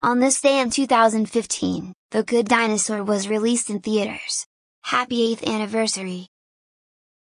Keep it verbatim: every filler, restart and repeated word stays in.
On this day in two thousand fifteen, The Good Dinosaur was released in theaters. Happy eighth anniversary!